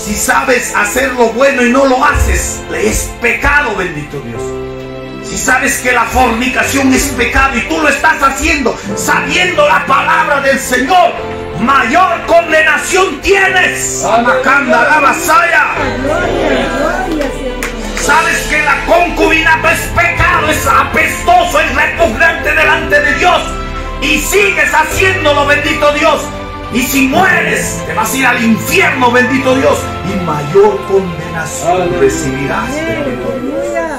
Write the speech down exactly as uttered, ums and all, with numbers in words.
Si sabes hacer lo bueno y no lo haces, es pecado, bendito Dios. Si sabes que la fornicación es pecado y tú lo estás haciendo sabiendo la palabra del Señor, mayor condenación tienes. Amacanda la vasalla. Sabes que la concubinato es pecado, es apestoso, es repugnante delante de Dios, y sigues haciéndolo, bendito Dios. Y si mueres, te vas a ir al infierno, bendito Dios, y mayor condenación recibirás, bendito Dios.